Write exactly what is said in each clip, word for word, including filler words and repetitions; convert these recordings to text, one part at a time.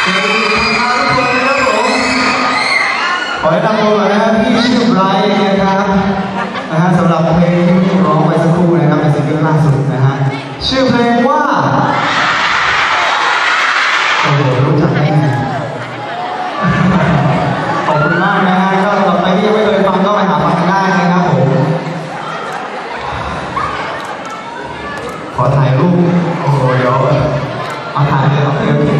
ขอให้นำตัวนะครับพี่ชื่อไบรท์นะครับนะฮะสำหรับเพลงที่ร้องไปสักครู่นะครับเป็นซิงเกิลล่าสุดนะฮะชื่อเพลงว่าโอ้โหรู้จักแน่ขอบคุณมากนะฮะก็สำหรับใครที่ยังไม่เคยฟังก็ไปหาฟังกันได้นะครับผมขอถ่ายรูปโอ้โหเดี๋ยวเอาถ่ายเลยเอาเดี๋ยวเพลง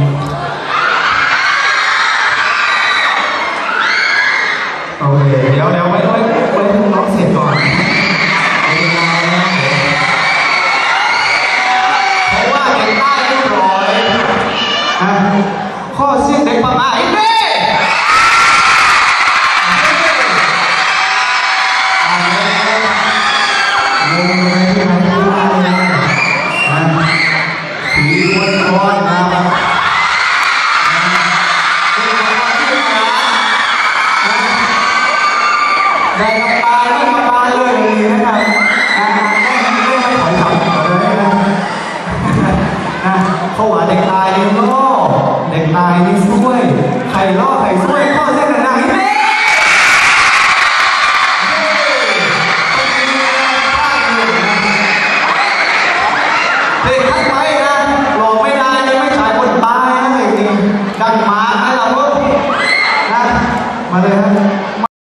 โอเคเดี๋ยวเดี๋ยวไว้ไว้ไว้ร้องเสร็จก่อนเพราะว่าเด็กใต้เรียบร้อยนะข้อเสียงเด็กประมาณนี้ได้กลับมาได้กลับมาเลยนะครับได้ไม่ถอยหลังเลยนะเขาว่าเด็กตายนี่ล่อเด็กตายนี่ช่วยใครล่อใครช่วยข้อเส้นไหนเฮ้เด็ก